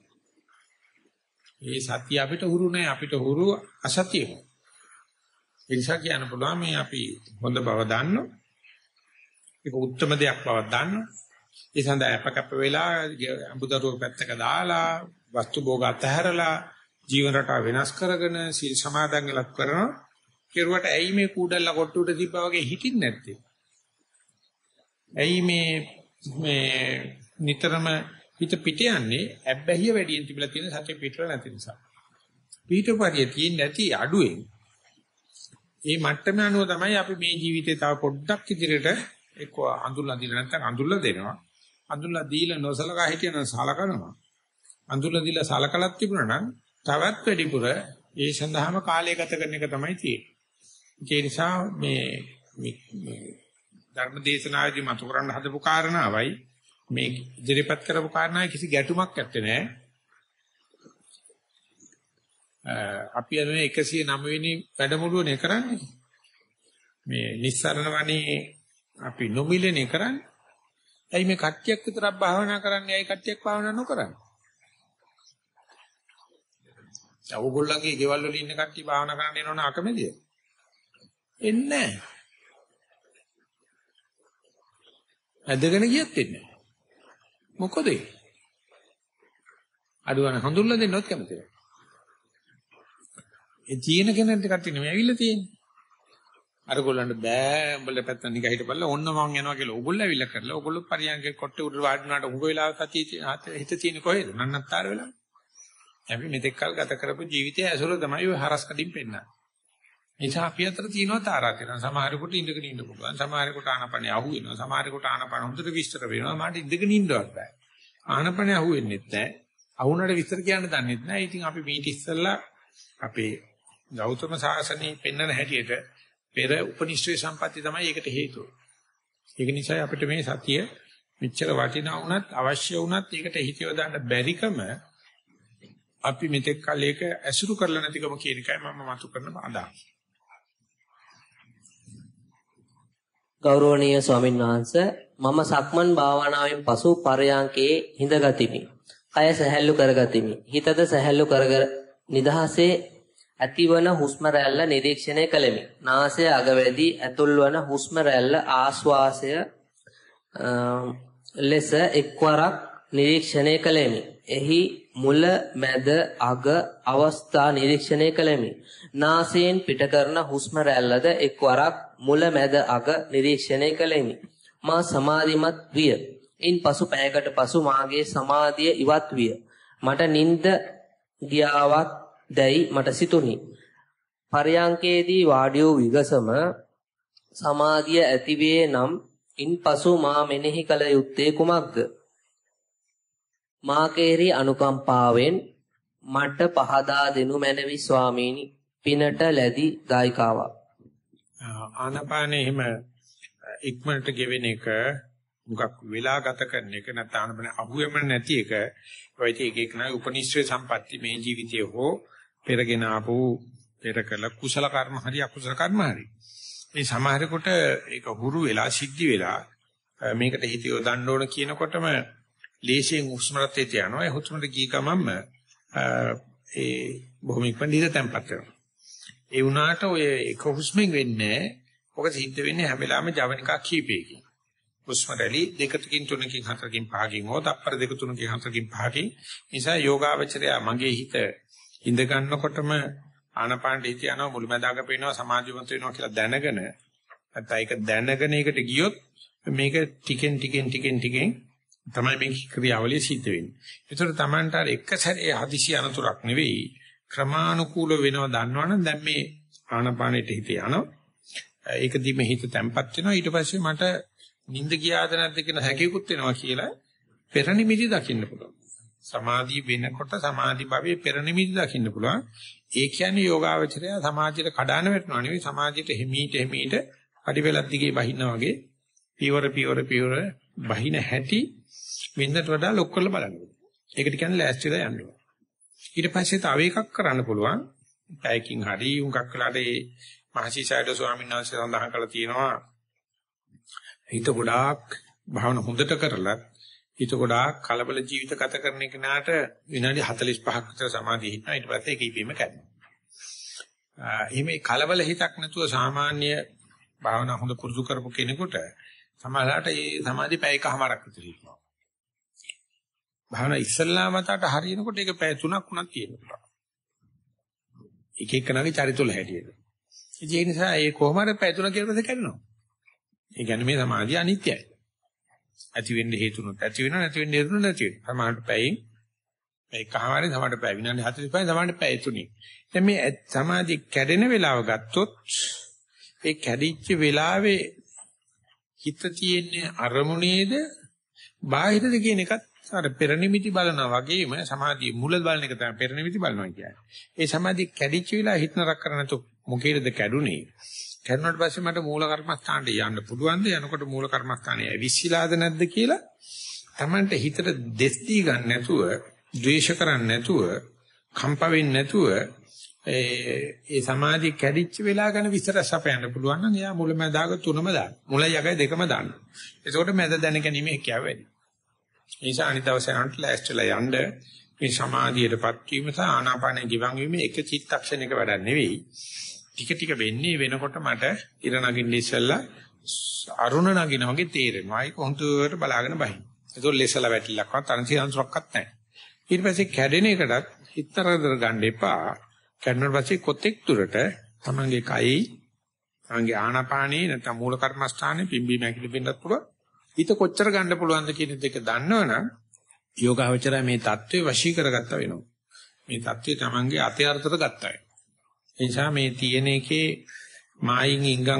ඒ සතිය අපිට හුරු නැහැ අපිට හුරු අසතියම. ඒ නිසා කියන්න පුළුවන් මේ අපි හොඳ බව දන්නෝ. ඒක උත්තරම දෙයක් බව දන්නෝ. ඒ සඳහා අපකප්ප වෙලා අඹදරුව පැත්තක දාලා වස්තු භෝග අතහැරලා ජීවන රටාව වෙනස් කරගෙන සීල් සමාදන් වෙලක් කරනවා. කෙරුවට ඇයි මේ කූඩල්ල කොට්ටුවට තිබ්බා වගේ හිටින්නේ නැත්තේ? ඇයි මේ මේ නිතරම හිත පිට යන්නේ? ඇබ්බැහිය වැඩියෙන් තිබිලා තියෙන සත්‍ය පිටර නැති නිසා. පිටපරිය තියෙන්නේ නැති අඩුවෙන්. මේ මට්ටම අනුව තමයි අපි මේ ජීවිතේ තව පොඩ්ඩක් ඉදිරියට එක්ක අඳුල්ලා දීලා නැත්නම් අඳුල්ලා දෙනවා. අඳුල්ලා දීලා නොසලකා හිටියනම් සලකනවා. අඳුල්ලා දීලා සලකලක් තිබුණා නම් තවත් වැඩිපුර ඒ සඳහාම කාලය ගත කරන එක තමයි තියෙන්නේ. ඒ නිසා මේ ධර්ම දේශනාවේදී මතු කරන්න හදපු කාරණාවයි මේ ඉදිරිපත් කරපු කාරණාවේ කිසි ගැටුමක් නැත්තේ නෑ. අපි අද එකසිය නව වෙනි වැඩමුළුවනේ කරන්නේ. මේ නිස්සරණ වනේ අපි නොමිලනේ කරන්නේ. ඇයි මේ කට්ටියක් විතරක් භාවනා කරන්නේ? ඇයි කට්ටියක් භාවනා නොකරන්නේ? අවුගොල්ලන්ගේ ගෙවල් වල ඉන්න කට්ටිය භාවනා කරන්න එනවන අකමැතිද? එන්නේ නැහැ. ඇදගෙන ගියත් එන්නේ නැහැ. මොකද ඒ? අඩුවන හඳුල්ලා දෙන්නවත් කැමති නැහැ. ඒ තියෙන කෙනෙක්ට කට්ටිය නෙමෙයි ඇවිල්ලා තියෙන්නේ. අර ගොල්ලන්ට බෑ උඹලා පැත්තෙන් නිකන් හිටපල්ලා ඔන්න මං යනවා කියලා ඕගොල්ලෝ ඇවිල්ලා කරලා ඕගොල්ලෝ පරියන්ගේ කොට්ටේ උඩ වාඩි වුණාට උඹ වෙලාවක හිත තියෙන කොහෙද? නන්නත්තර වෙලා. අපි මෙතෙක් කල් ගත කරපු ජීවිතයේ ඇසුර තමයි ඔය හරස්කඩින් පෙන්නන්නේ. ඒ නිසා අපි අතර තියෙනවා තාරාතිරම්. සමහරෙකුට ඉඳගෙන ඉන්න පුළුවන්. සමහරෙකුට ආනපනේ අහු වෙනවා. සමහරෙකුට ආනපන හොඳට විස්තර වෙනවා. මාට ඉඳගෙන ඉන්නවත් බෑ. ආනපනේ අහු වෙන්නෙත් නැහැ. අහුනට විස්තර කියන්න දන්නෙත් නැහැ. ඉතින් අපි මීට ඉස්සෙල්ලා අපේ ගෞතම සාසනයේ පෙන්වන හැටියට පෙර උපනිෂ්ඨේ සම්පatti තමයි ඒකට හේතුව. ඒක නිසා අපිට මේ සතිය මෙච්චර වටිනා වුණත් අවශ්‍ය වුණත් ඒකට හිතියව දාන්න බැරිකම අපි මෙතෙක් කල් ඒක ඇසුරු කරලා නැතිකම කියන එකයි මම මතු කරන අදහස. ගෞරවනීය ස්වාමීන් වහන්සේ මම සක්මන් භාවනාවෙන් පසු පරයන්කේ හිඳගතිමි. කය සැහැල්ලු කරගතිමි. හිතද සැහැල්ලු කරග නිදහසේ ඇතිවන හුස්ම රැල්ල නිරීක්ෂණය කළෙමි. නාසය අගවැදී ඇතුල්වන හුස්ම රැල්ල ආශ්වාසය ලෙස එක්වරක් නිරීක්ෂණය කළෙමි. එහි මුල මැද අග අවස්ථා නිරීක්ෂණය කළෙමි. නාසයෙන් පිට කරන හුස්ම රැල්ලද එක්වරක් මුල මැද අග නිරීක්ෂණය කළෙමි. මා සමාධිමත් විය. ඉන්පසු පැයකට පසු මාගේ සමාධිය ඉවත් විය. මට නිින්ද ගියාවත් දැයි මට සිතුනි. පරයන්කේදී වාඩි වූ විගසම සමාධිය ඇතිවේ නම් ඉන්පසු මා මෙනෙහි කළ යුත්තේ කුමක්ද? මා කෙරෙහි අනුකම්පාවෙන් මට පහදා දෙනු මැනවි ස්වාමීනි. පිනට ලැබි දායකාවක්. ආනපානේ හිම ඉක්මනට ගෙවෙන එක මුගක් වෙලා ගත කරන එක නැත්නම් ආනපානේ අහුවෙම නැති එක ඔයිති එක එක නයි උපනිශ්‍රේ සම්පatti මේ ජීවිතයේ හෝ පෙරගෙන ආපු පෙර කළ කුසල කර්ම හරි අකුසල කර්ම හරි මේ සමහරෙකුට ඒක හුරු වෙලා සිද්ධි වෙලා මේකට හිත යොදන්න ඕන කියනකොටම ලේසියෙන් උස්මරතේ තියනවා ඒ හුස්මට ගිය ගමන්ම ඒ බොහොම ඉක්මනට හිත තැම්පත් කරනවා ඒ වුණාට ඔය එක හුස්මෙන් වෙන්නේ ඔක සිද්ධ වෙන්නේ හැම වෙලාවෙම ජවනිකා කීපයකින් හුස්ම රැලි දෙකකින් තුනකින් හතරකින් පහකින් හෝ තප්පර දෙක තුනකින් හතරකින් පහකින් නිසා යෝගාවචරය මගේ හිත ඉඳ ගන්නකොටම ආනපානට හිත යනවා මුළුමැදාක පේනවා සමාධිමත් වෙනවා කියලා දැනගෙන නැත්නම් ඒක දැනගෙන ඒකට ගියොත් මේක ටිකෙන් ටිකෙන් ටිකෙන් ටිකෙන් තමයි මේ ක්‍රියාවලිය සිද්ධ වෙන්නේ. ඒතර තමන්ට අර එක සැරේ හදිසි අනතුරක් නෙවෙයි ක්‍රමානුකූල වෙනවා දන්නවනම් දැන් මේ ආනපානෙට හිත යනවා. ඒක දිම හිත තැම්පත් වෙනවා ඊට පස්සේ මට නිින්ද ගියාද නැද්ද කියන හැකියකුත් වෙනවා කියලා පෙර නිමිති දකින්න පුළුවන්. සමාධිය වෙනකොට සමාධි භාවයේ පෙර නිමිති දකින්න පුළුවන්. ඒ කියන්නේ යෝගාවචරය සමාධියට කඩාන වැටෙනවා නෙවෙයි සමාධියට හිමීට හිමීට අඩිවැලක් දිගේ බහිනා වගේ පියවර පියවර පියවර බහින හැටි වෙනකට වඩා ලොක් කරලා බලන්න. ඒකට කියන්නේ ලෑස්තිලා යන්න ඕන. ඊට පස්සේ තව එකක් කරන්න පුළුවන්. පැයකින් හරි උඟක් වෙලාට ඒ මහසිසාරද ස්වාමීන් වහන්සේ සඳහන් කළා තියෙනවා හිත ගොඩාක් භාවන හොඳට කරලා හිත ගොඩාක් කලබල ජීවිත ගත කරන කෙනාට විනාඩි හතළිස් පහක් විතර සමාධිය හිටනවා ඊට පස්සේ ඒක ඉබේම කැඩෙනවා. එimhe කලබල හිතක් නැතුව සාමාන්‍ය භාවනා හොඳ පුරුදු කරපු කෙනෙකුට සමහරවිට ඒ සමාධි පැයකමාරක් විතර හිටනවා. භාවනා ඉස්සල්ලා මතට හරියනකොට ඒක පැය තුනක් උනක් තියෙන්න පුළුවන්. එක එකනාගේ චරිතවල හැටියට. ඒ නිසා ඒ කොහොම හරි පැය තුනක් කියලා පස්සේ කැඩෙනවා. ඒ කියන්නේ මේ සමාධිය අනිත්‍යයි. ඇති වෙන්න හේතුනොත් ඇති වෙනවා නැති වෙන්න හේතුනොත් නැති වෙනවා. සමහරට පැයෙන් ඒකමාරේ සමහරට පැය විනාඩි හතළිස් පහයි සමහරට පැය තුනයි. දැන් මේ සමාධිය කැඩෙන වෙලාව ගත්තොත් ඒ කැඩිච්ච වෙලාවේ හිත තියෙන්නේ අරමුණේද බාහිරද කියන එකත් අර පෙරනිමිති බලනවා වගේම සමාධිය මුල බලන එක තමයි පෙරනිමිති බලනවා කියන්නේ. ඒ සමාධිය කැඩිච්ච වෙලාව හිත නරක කරන තු මොකේද කැඩුනේ? කැඩුණාට පස්සේ මට මූල කර්මස්ථානට යන්න පුළුවන්ද? යනකොට මූල කර්මස්ථානේ ඇවිස්සීලාද නැද්ද කියලා Tamanට හිතට දෙස් දී ගන්න නැතුව, ද්වේෂ කරන්නේ නැතුව, කම්ප වෙන්නේ නැතුව ඒ ඒ සමාධිය කැඩිච්ච වෙලාව ගැන විස්තර සපයන්න පුළුවන් නම් එයා මුල මැදාග තුනම දාන්න. මුල යකයි දෙකම දාන්න. එතකොට මැද දැන ගැනීම හැකියාව වැඩි. ඒ නිසා අනිත් දවසේ අන්ට ලෑස්තිලා යන්න මේ සමාධියටපත් වීම සහ ආනාපානෙ ගිවන් වීම එක චිත්තක්ෂණයක වැඩක් නෙවෙයි. ටික ටික වෙන්නේ වෙනකොට මට ඉර නගින්න ඉස්සෙල්ලා අරුණ නගින වගේ තේරෙනවා. ඒක හොඳට බලාගෙන බහින්න. ඒක ලෙසලා වැටිලක්වත් අනසි අංශුවක්වත් නැහැ. ඊට පස්සේ කැඩෙන එකටත් හිතරදර ගන්න එපා. කැඩුණාට පස්සේ කොතෙක් දුරට තමන්ගේ කයි තමන්ගේ ආනාපානේ නැත්නම් මූල කර්මස්ථානේ පිම්බීම හැකිලි වෙන්නත් පුළුවන්. හිත කොච්චර ගන්න පුළුවන්ද කියන දෙක දන්නවනම් යෝගාවචරය මේ தત્ත්වය වශී කරගත්තා වෙනවා. මේ தત્ත්වය තමන්ගේ අතේ අර්ථයට ගත්තා වෙනවා. ඒ නිසා මේ තියෙන එකේ මායින් ඉංගම්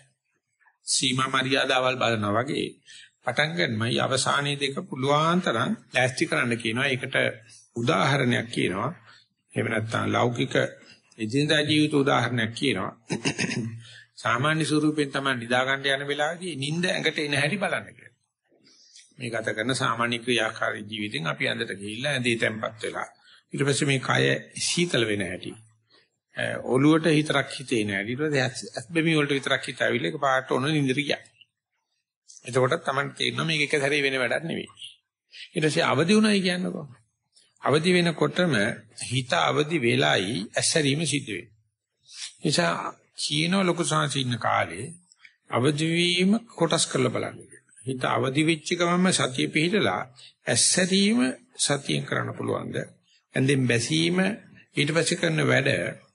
සීමා මරියාදාවල් බලනවා වගේ පටන් ගන්නමයි අවසානයේ දෙක පුළුවන් තරම් ලෑස්ති කරන්න කියනවා. ඒකට උදාහරණයක් කියනවා. එහෙම නැත්නම් ලෞකික එදිනදා ජීවිත උදාහරණයක් කියනවා. සාමාන්‍ය ස්වරූපයෙන් තමයි නිදා ගන්න යන වෙලාවේදී නිින්ද ඇඟට එන හැටි බලන්න කියලා. මේ ගත කරන සාමාන්‍ය ක්‍රියාකාරී ජීවිතෙන් අපි ඇඳට ගිහිල්ලා ඇඳේ තැම්පත් වෙලා ඊට පස්සේ මේ කය සීතල වෙන හැටි ඔළුවට හිතරක් හිතේ නෑ. ඊට පස්සේ ඇස්බෙමි වලට විතරක් හිත ඇවිල්ලා ඒක පාට ඔන නින්දට ගියා. එතකොට තමයි තේරෙනවා මේක එක සැරේ වෙන වැඩක් නෙවෙයි. ඊට පස්සේ අවදි වුණයි කියන්නකෝ. අවදි වෙනකොටම හිත අවදි වෙලයි ඇස්සරීම සිද්ධ වෙන්නේ. නිසා චීන ලොකු සංසින්න කාලේ අවදි වීම කොටස් කරලා බලන්න. හිත අවදි වෙච්ච ගමන්ම සතිය පිහිටලා ඇස්සරීම සතියෙන් කරන්න පුළුවන්ද? ඇඳෙන් බැසීම ඊට පස්සේ කරන වැඩ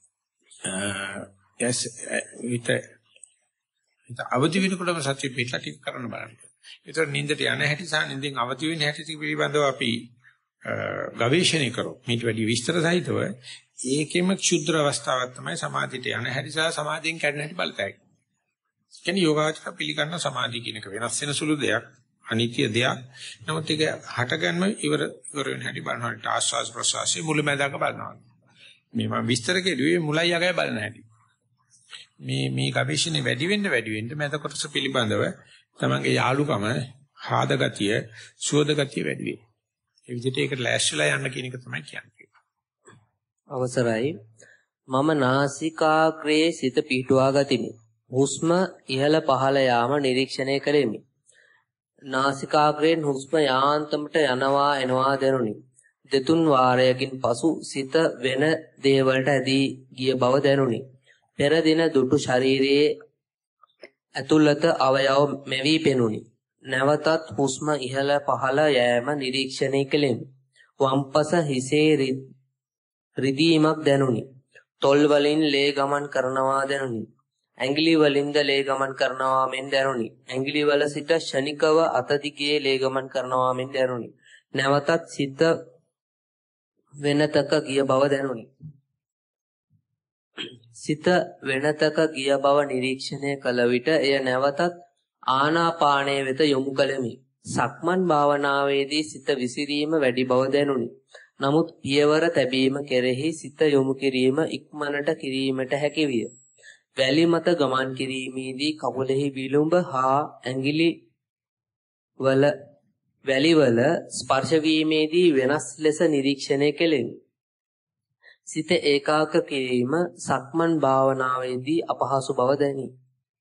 යස් ඊට ඊට අවදි වෙනකොටම සත්‍ය පිටලා ටික කරන්න බලන්න. ඒතර නින්දට යන හැටි සහ නින්දෙන් අවදි වෙන හැටි පිළිබඳව අපි ගවේෂණය කරමු. මේට වැඩි විස්තර සහිතව ඒකෙම ක්ෂුද්‍ර අවස්ථාවක් තමයි සමාධියට යන හැටි සහ සමාධියෙන් කැඩෙන හැටි බලතැයි. කියන්නේ යෝගාචර පිළිගන්න සමාධිය කියන එක වෙනස් වෙන සුළු දෙයක්, අනිත්‍ය දෙයක්. නමුත් ඒක හටගන්න ඉවර ඉවර වෙන හැටි බලනකොට ආස්වාස් ප්‍රසවාසයේ මුලැමැදක බලනවා. මේ මම විස්තර කෙරුවේ මුලයි අගයි බලන හැටි. මේ මේ ගවේෂණේ වැඩි වෙන්න වැඩි වෙන්න මැද කොටස පිළිබඳව තමන්ගේ යාලුකම, හාද ගතිය, සුවද ගතිය වැඩි වෙයි. ඒ විදිහට ඒකට ලෑස්තිලා යන්න කියන එක තමයි කියන්නේ. අවසරයි. මම නාසිකාග්‍රේ සිත පිහිටුවා ගතිමි. හුස්ම ඉහළ පහළ යාම නිරීක්ෂණය කළෙමි. නාසිකාග්‍රයෙන් හුස්ම යාන්තමට යනවා එනවා දැනුනි. දෙතුන් වාරයකින් පසු සිත වෙන දේවල්ට ඇදී ගිය බව දැනුනි. පෙර දින දුටු ශරීරයේ ඇතුළත අවයව මෙවි පෙනුනි. නැවතත් හුස්ම ඉහළ පහළ යෑම නිරීක්ෂණය කළෙමි. වම්පස හිසේ රිදීමක් දැනුනි. තොල් වලින් ලේ ගමන් කරනවා දැනුනි. ඇඟිලි වලින්ද ලේ ගමන් කරනවා මෙන් දැනුනි. ඇඟිලි වල සිට ෂණිකව අත දිගේ ලේ ගමන් කරනවා මෙන් දැනුනි. නැවතත් සිත වෙනතක ගිය බව දැනුනි. සිත වෙනතක ගිය බව නිරීක්ෂණය කළ විට එය නැවතත් ආනාපානයේ වෙත යොමු කළෙමි. සක්මන් භාවනාවේදී සිත විසිරීම වැඩි බව දැනුනි. නමුත් පියවර තැබීම කෙරෙහි සිත යොමු කිරීම ඉක්මනට කිරීමට හැකි විය. වැලි මත ගමන් කිරීමේදී කකුලෙහි විලුඹ හා ඇඟිලි වල වැලි වල ස්පර්ශ වීමේදී වෙනස් ලෙස නිරීක්ෂණය කෙලෙමි. සිත ඒකාග්‍ර කිරීම සක්මන් භාවනාවේදී අපහසු බව දැනේ.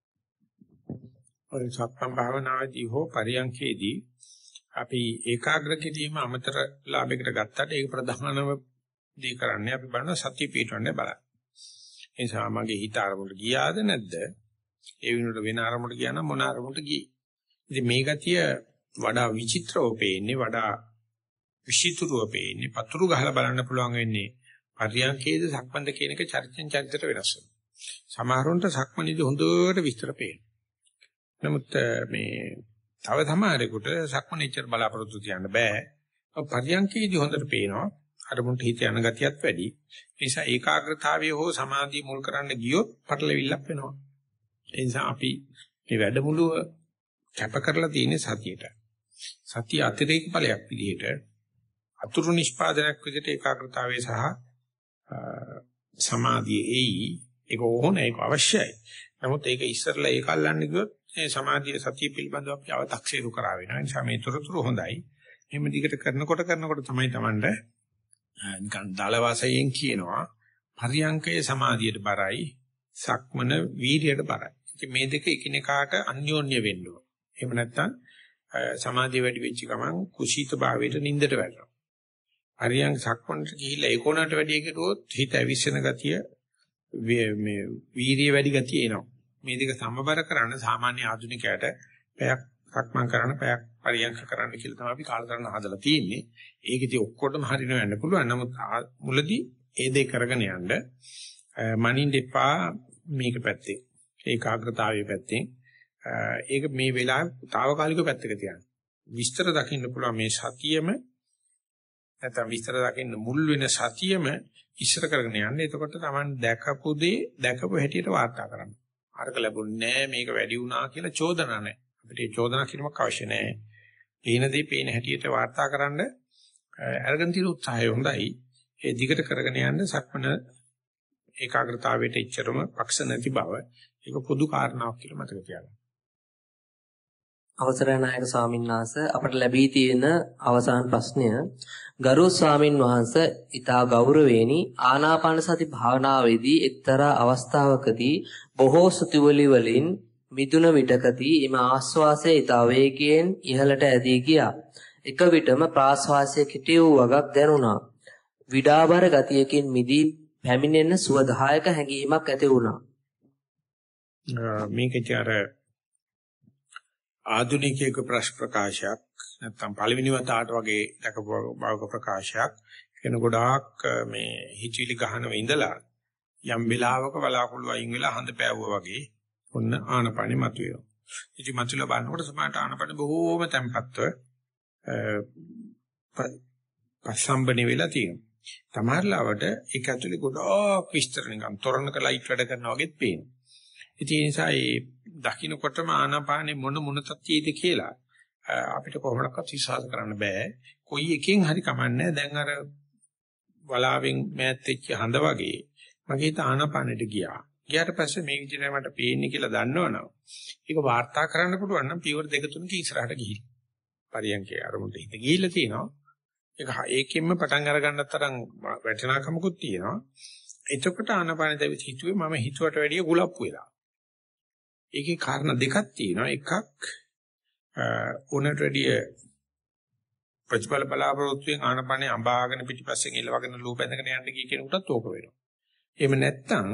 ඔය සක්මන් භාවනාවේදී හෝ පරියන්කේදී අපි ඒකාග්‍ර කිරීම අමතර ලාභයකට ගත්තට ඒක ප්‍රධානම දේ කරන්නේ අපි බලන සතිය පිටවන්නේ බලන්න. ඒ නිසා මගේ හිත අරමුණට ගියාද නැද්ද? ඒ වෙනුවට වෙන අරමුණට ගියා නම් මොන අරමුණට ගියේ? ඉතින් මේ ගතිය වඩා විචිත්‍රව පේන්නේ, වඩා විචිත්‍රව පේන්නේ, පතුරු ගහලා බලන්න පුළුවන් වෙන්නේ පරියන්කේද සක්මන්ද කියන එක චරිතෙන් චරිතයට වෙනස් වෙනවා. සමහරවන්ට සක්මනේදී හොඳට විස්තර පේනවා. නමුත් මේ තව සමහරෙකුට සක්මනේච්චර බලාපොරොත්තු තියන්න බෑ. පරියන්කේදී හොඳට පේනවා. අර මුන්ට හිත යන ගතියත් වැඩි. ඒ නිසා ඒකාග්‍රතාවය හෝ සමාධිය මුල් කරන්න ගියොත් පටලවිල්ලක් වෙනවා. ඒ නිසා අපි මේ වැඩමුළුව කැප කරලා තියෙන්නේ සතියට. සතිය අතිරේක ඵලයක් විදිහට අතුරු නිෂ්පාදනයක් විදිහට ඒකාග්‍රතාවය සහ සමාධිය එයි. ඒක ඕන ඒක අවශ්‍යයි. නමුත් ඒක ඉස්සරලා ඒක අල්ලන්න ගියොත් මේ සමාධිය සතිය පිළිබඳව අපි අව탁සීරු කරා වෙනවා. ඒ නිසා මේ තොරතුරු හොඳයි. එහෙම දිගට කරනකොට කරනකොට තමයි Tamanda නිකන් දාල වාසයෙන් කියනවා පරියංකයේ සමාධියට බරයි සක්මන වීර්යයට බරයි. ඉතින් මේ දෙක එකිනෙකාට අන්‍යෝන්‍ය වෙන්න ඕන. එහෙම නැත්නම් සමාධිය වැඩි වෙච්ච ගමන් කුසීත භාවයට නින්දට වැටෙනවා. පරියංක සක්මනට ගිහිල්ලා ඒකෝනට වැඩි කෙරුවොත් හිත ඇවිස්සෙන ගතිය මේ වීර්ය වැඩි ගතිය එනවා. මේ දෙක සමබර කරන්න සාමාන්‍ය ආධුනිකයට පැයක් සක්මන් කරන්න පැයක් පරියංක කරන්න කියලා තමයි අපි කාලතරණ හදලා තියෙන්නේ. ඒක ඉතින් ඔක්කොටම හරිනව යන්න පුළුවන්. නමුත් මුලදී ඒ දේ කරගෙන යන්න මනින්න එපා මේක පැත්තේ. ඒකාග්‍රතාවයේ පැත්තෙන්. ඒක මේ වෙලාවේ తాවකාලික පැත්තක තියන්න. විස්තර දකින්න පුළුවන් මේ සතියෙම නැත්නම් විස්තර දකින්න මුල් වෙන සතියෙම ඉස්සර කරගෙන යන්න. එතකොට Taman දැකපු දේ දැකපු හැටියට වාර්තා කරන්න. අරක ලැබුණේ නැහැ මේක වැඩි වුණා කියලා චෝදනා නැහැ. අපිට ඒ චෝදනා කිරීමක් අවශ්‍ය නැහැ. පේන දේ පේන හැටියට වාර්තා කරන්න අරගෙන තියෙන උත්සාහය හොඳයි. ඒ දිගට කරගෙන යන්න සක්මන ඒකාග්‍රතාවයට ඉච්චරම පක්ෂ නැති බව ඒක පොදු කාරණාවක් කියලා මතක තියාගන්න. අවසරයි නායක ස්වාමීන් වහන්සේ අපට ලැබී තියෙන අවසාන ප්‍රශ්නය ගරු ස්වාමින් වහන්සේ ඊතා ගෞරවේනි ආනාපාන සති භාවනාවේදී එක්තරා අවස්ථාවකදී බොහෝ සුතිවලි වලින් මිදුන විටකදී එම ආස්වාසය ඊතා වේගයෙන් ඉහළට ඇදී ගියා. එක විටම ප්‍රාශ්වාසය කෙටි වූ වගක් දැනුණා. විඩාබර ගතියකින් මිදී පැමිණෙන සුවදායක හැඟීමක් ඇති වුණා. මේකේ අර ආධුනිකයෙකු ප්‍රශ්න ප්‍රකාශයක් නැත්නම් පළවෙනි වතාවට වගේ දක්වපු භාවක ප්‍රකාශයක්. ඒක වෙන ගොඩාක් මේ හිතවිලි ගහනව ඉඳලා යම් වෙලාවක බලාකුළු අයින් වෙලා හඳ පෑවුවා වගේ ඔන්න ආනපනෙ මතුවෙනවා. ඉතින් මතුවලා බලනකොට සමහරට ආනපනෙ බොහෝම තැම්පත්ව පස්සම්බනේ වෙලා තියෙනවා. තමහරලාවට ඒක ඇතුලේ ගොඩාක් විස්තර නිකන් තොරණක ලයිට් වැඩ කරනවා වගේත් පේනවා. ඉතින් ඒ නිසා මේ දකින්නකොටම ආනාපානෙ මොන මොන තත්ත්වයේද කියලා අපිට කොහොමඩක්වත් විශ්වාස කරන්න බෑ. කොයි එකෙන් හරි කමන්නේ දැන් අර වලාවෙන් මෑත් වෙච්ච හඳ වගේ මගේ හිත ආනාපානෙට ගියා. ගියාට පස්සේ මේ විදිහට මට පේන්නේ කියලා දන්නවනම් ඒක වාර්තා කරන්න පුළුවන් නම් පියවර දෙක තුනක ඉස්සරහට ගිහින්. පරියන්කේ අරමුණට හිත ගිහිල්ලා තියෙනවා. ඒක ඒකෙන්ම පටන් අර ගන්නත් තරම් වැටෙනාකමකුත් තියෙනවා. එතකොට ආනාපානෙ දැවිත් හිතුවේ මම හිතුවට වැඩිය ගුලප්පු වෙලා. ඒකේ කාරණා දෙකක් තියෙනවා. එකක් උනට වැඩිය ප්‍රතිපල බලාපොරොත්තුෙන් ආනාපානෙ අඹාගෙන පිටිපස්සෙන් එලවගෙන ලූප ඇඳගෙන යන්න ගිය කෙනෙකුටත් ඕක වෙනවා. එහෙම නැත්නම්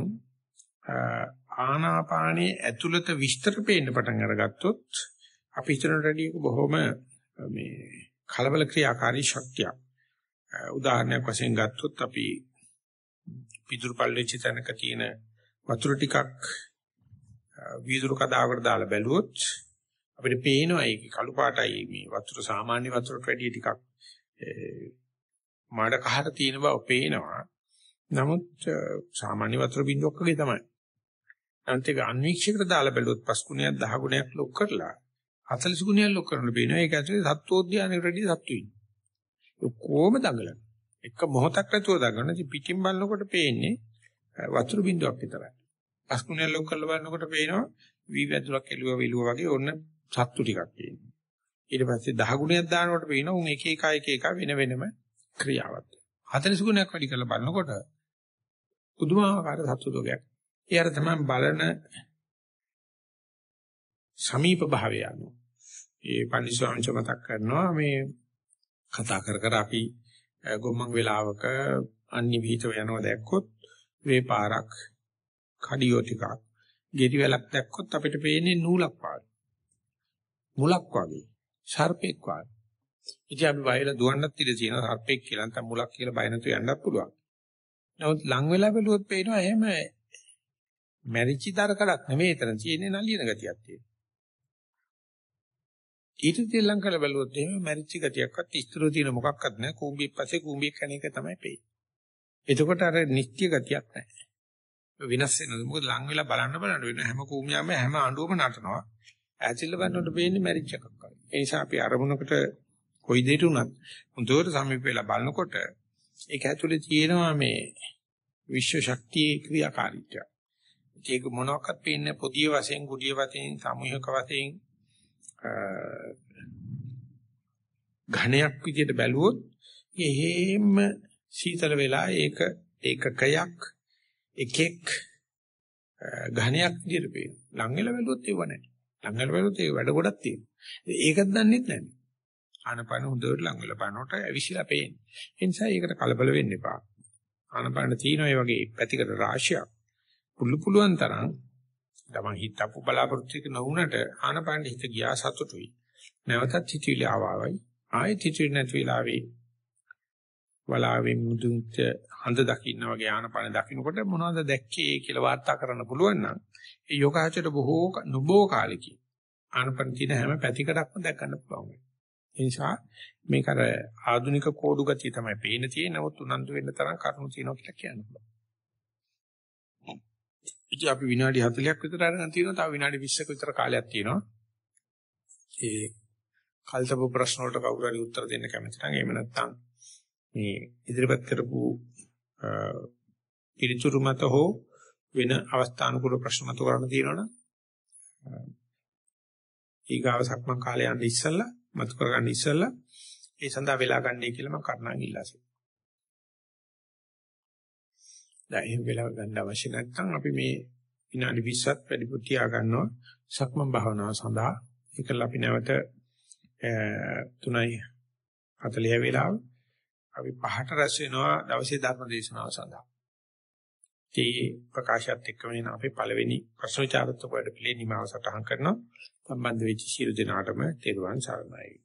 ආනාපානයේ ඇතුළත විස්තර පේන්න පටන් අරගත්තොත් අපි හිතනට වැඩිය බොහොම මේ කලබල ක්‍රියාකාරී ශක්තිය. උදාහරණයක් වශයෙන් ගත්තොත් අපි පිටුරු පල්ලෙච්ච තැනක තියෙන වතුර ටිකක් වීදුරු කදාවකට දාලා බැලුවොත් අපිට පේනවා ඒක කළු පාටයි මේ වතුර සාමාන්‍ය වතුරට වැඩිය ටිකක් මාඩ කහට තියෙන බව පේනවා. නමුත් සාමාන්‍ය වතුර බින්දුවක් වගේ තමයි. අන්තික අන්වීක්ෂයකට දාලා බැලුවොත් පස් ගුණයක් දහ ගුණයක් ලොක් කරලා හතළිස් ගුණයක් ලොක් කරන්න බේනවා. ඒක ඇතුලේ සත්වෝද්‍යානයකට වැඩිය සත්තු ඉන්නේ. කොහොම දඟලන. එක මොහොතක් නැතුව දඟලන. ඉතින් පිටින් බලනකොට පේන්නේ වතුර බින්දුවක් විතරයි. පස් ගුණයක් ලොක් කරලා බලනකොට පේනවා වී වැදුරක් එළුව විලුව වගේ ඔන්න සත්තු ටිකක් තියෙනවා. ඊට පස්සේ දහ ගුණයක් දානකොට පේනවා උන් එක එක එක එක වෙන වෙනම ක්‍රියාවක්. හතළිස් ගුණයක් වැඩි කරලා බලනකොට පුදුමාකාර සත්තු දෝගයක්. ඒ අර තමයි බලන සමීප භාවය යනවා. ඒ පන්සිවාංශ මතක් කරනවා මේ කතා කර කර අපි ගොම්මන් වෙලාවක අන්‍ය විහිිතව යනවා දැක්කොත් වේ පාරක් කඩියෝ ටිකක් ගෙඩි වැලක් දැක්කොත් අපිට පේන්නේ නූලක් වගේ. මුලක් වගේ. සර්පෙක් වගේ. ඉතින් අපි වයලා දුවන්නත් ඉඩ තියෙනවා සර්පෙක් කියලා නැත්නම් මුලක් කියලා බය නැතුව යන්නත් පුළුවන්. නමුත් ලං වෙලා බැලුවොත් පේනවා එහෙම මැරිච්ච දරකඩක් නෙමෙයි එතන තියෙන්නේ නලියන ගතියක් තියෙනවා. ඊට දෙල්ලම් කරලා බැලුවොත් එහෙම මැරිච්ච ගතියක්වත් ඉස්තර තියෙන මොකක්වත් නැහැ. කූඹියක් පස්සේ කූඹියක් කන එක තමයි පේන්නේ. එතකොට අර නිත්‍ය ගතියක් නැහැ. විනාශ වෙනවා. මොකද ලං වෙලා බලන්න බලන්න වෙන හැම කූඹියක්ම හැම අඬුවම නටනවා. ඈතිල්ල බලනකොට පේන්නේ මැරිච්ච එකක් වගේ. ඒ නිසා අපි අරමුණකට කොයි දෙයක උනත් හොඳට සමීප වෙලා බලනකොට ඒක ඇතුලේ තියෙනවා මේ විශ්ව ශක්තියේ ක්‍රියාකාරීත්වය. ඒක මොනවාක්වත් පේන්නේ පොදිය වශයෙන්, කුඩිය වශයෙන්, සමූහික වශයෙන් ඝණයක් විදිහට බැලුවොත් එහෙම සීතල වෙලා ඒක ඒකකයක් එකෙක් ඝණයක් විදිහට පේනවා. ලං වෙලා බැලුවොත් ඒව නැහැ. ලං වෙලා බැලුවොත් ඒ වැඩ ගොඩක් තියෙනවා. ඒකත් දන්නෙත් නැහැ. ආනපන හොඳට ලං වෙලා බලනකොට ඇවිසිලා පේන්නේ. ඒ නිසා ඒකට කලබල වෙන්න එපා. ආනපන තියෙන ඒ වගේ පැතිකඩ රාශියක් පුළු පුළුවන් තරම් තමන් හිතපු බලාපොරොත්තු එක නොවුනට ආනපන හිත ගියා සතුටුයි. නැවතත් හිතවිලි ආවවයි. ආයෙත් හිතවිලි නැති වෙලාවේ වලාවෙන් මුදුන්ට හඳ දකින්න වගේ ආනපන දකින්නකොට මොනවද දැක්කේ කියලා වාර්තා කරන්න පුළුවන් නම් ඒ යෝගාචර බොහෝ නොබෝ කාලෙකින් ආනපන තියෙන හැම පැතිකඩක්ම දැක් ගන්න පුළුවන්. ඒ නිසා මේක අර ආධුනික කෝඩු ගතිය තමයි පේන තියෙන්නේ. නමුත් උනන්දු වෙන්න තරම් කරුණු තියෙනවා කියලා කියන්න පුළුවන්. ඉතින් අපි විනාඩි හතළිහක් විතර අරන් තියෙනවා. තව විනාඩි විස්සක විතර කාලයක් තියෙනවා. ඒ කල්තබු ප්‍රශ්න වලට කවුරු හරි උත්තර දෙන්න කැමති නම් එහෙම නැත්නම් මේ ඉදිරිපත් කරපු පිළිතුරු මත හෝ වෙන අවස්ථානුකූල ප්‍රශ්න මත කරන්න තියෙනවනම් ඊගාව සක්මන් කාලය යන්න ඉස්සෙල්ලා මතු කරගන්න ඉස්සෙල්ලා ඒ සඳහා වෙලා ගන්නයි කියලා මම කරනවා ඉල්ලා සිටිනවා. දැන් එහෙම වෙලා ගන්න අවශ්‍ය නැත්නම් අපි මේ විනාඩි විස්සක් වැඩිපුර තියා ගන්නවා සක්මන් භාවනාව සඳහා. ඒකල අපි නැවත තුනයි හතළිහ වෙලාව අපි පහට රැස් වෙනවා දවසේ ධර්ම දේශනාව සඳහා. ඒ ප්‍රකාශයත් එක්කම එන අපේ පළවෙනි ප්‍රශ්න විචාරත්වක වැඩ පිළිවෙල නිමාව සටහන් කරනවා. සම්බන්ධ වෙච්ච සියලු දෙනාටම තෙරුවන් සරණයි.